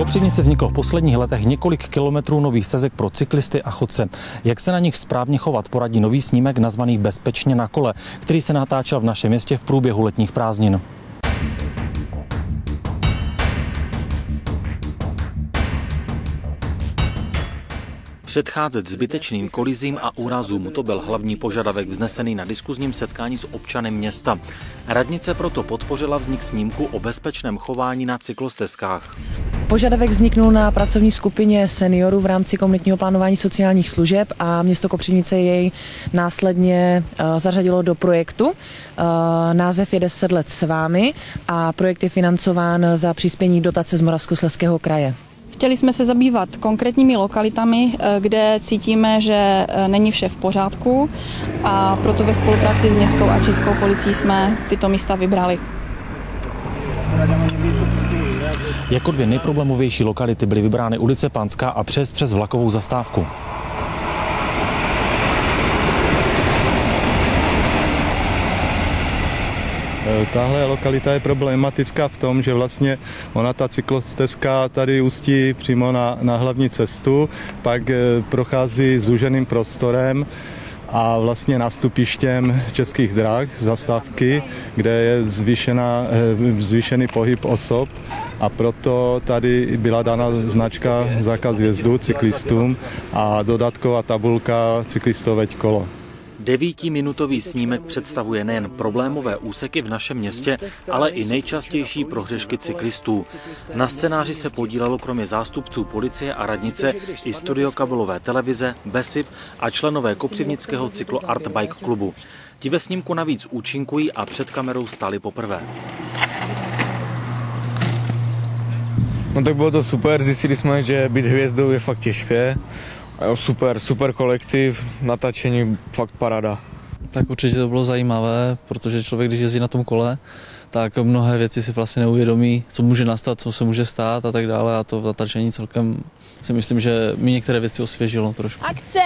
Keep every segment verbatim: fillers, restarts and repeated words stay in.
Kopřivnici vzniklo v posledních letech několik kilometrů nových stezek pro cyklisty a chodce. Jak se na nich správně chovat, poradí nový snímek nazvaný Bezpečně na kole, který se natáčel v našem městě v průběhu letních prázdnin. Předcházet zbytečným kolizím a úrazům, to byl hlavní požadavek vznesený na diskuzním setkání s občanem města. Radnice proto podpořila vznik snímku o bezpečném chování na cyklostezkách. Požadavek vzniknul na pracovní skupině seniorů v rámci komunitního plánování sociálních služeb a město Kopřivnice jej následně zařadilo do projektu. Název je deset let s vámi a projekt je financován za přispění dotace z Moravskoslezského kraje. Chtěli jsme se zabývat konkrétními lokalitami, kde cítíme, že není vše v pořádku, a proto ve spolupráci s městskou a českou policií jsme tyto místa vybrali. Jako dvě nejproblémovější lokality byly vybrány ulice Panská a přes přes vlakovou zastávku. Tahle lokalita je problematická v tom, že vlastně ona, ta cyklostezka, tady ústí přímo na, na hlavní cestu, pak prochází zúženým prostorem a vlastně nástupištěm Českých drah, zastávky, kde je zvýšená, zvýšený pohyb osob, a proto tady byla dána značka zákaz vjezdu cyklistům a dodatková tabulka cyklistoveď kolo. Devítiminutový snímek představuje nejen problémové úseky v našem městě, ale i nejčastější prohřešky cyklistů. Na scénáři se podílelo kromě zástupců policie a radnice i studio kabelové televize, Besip a členové kopřivnického cyklo Art Bike klubu. Ti ve snímku navíc účinkují a před kamerou stáli poprvé. No tak bylo to super, zjistili jsme, že být hvězdou je fakt těžké. Jo, super, super kolektiv, natáčení, fakt paráda. Tak určitě to bylo zajímavé, protože člověk, když jezdí na tom kole, tak mnohé věci si vlastně neuvědomí, co může nastat, co se může stát a tak dále, a to natáčení celkem si myslím, že mi některé věci osvěžilo trošku. Akce!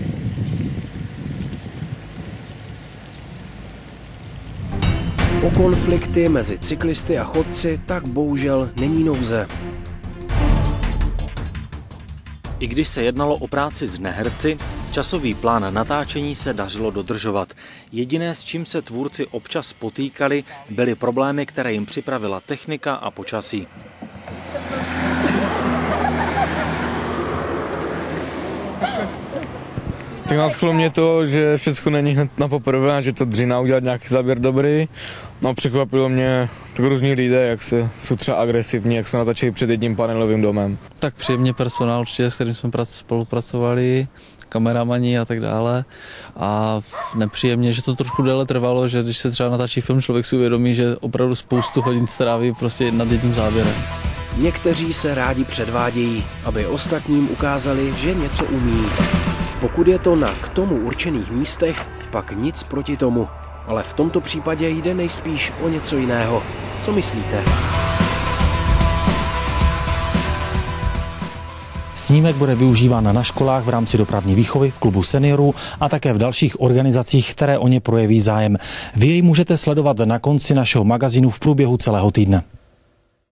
O konflikty mezi cyklisty a chodci tak bohužel není nouze. I když se jednalo o práci s neherci, časový plán natáčení se dařilo dodržovat. Jediné, s čím se tvůrci občas potýkali, byly problémy, které jim připravila technika a počasí. Tak nadchlo mě to, že všechno není hned na poprvé a že to dřina udělat nějaký záběr dobrý. No, překvapilo mě tak různí lidé, jak se, jsou třeba agresivní, jak jsme natáčeli před jedním panelovým domem. Tak příjemně personál určitě, s kterým jsme spolupracovali, kameramani a tak dále. A nepříjemně, že to trošku déle trvalo, že když se třeba natáčí film, člověk si uvědomí, že opravdu spoustu hodin stráví prostě nad jedním záběrem. Někteří se rádi předvádějí, aby ostatním ukázali, že něco umí. Pokud je to na k tomu určených místech, pak nic proti tomu. Ale v tomto případě jde nejspíš o něco jiného. Co myslíte? Snímek bude využíván na školách v rámci dopravní výchovy, v klubu seniorů a také v dalších organizacích, které o ně projeví zájem. Vy jej můžete sledovat na konci našeho magazínu v průběhu celého týdne.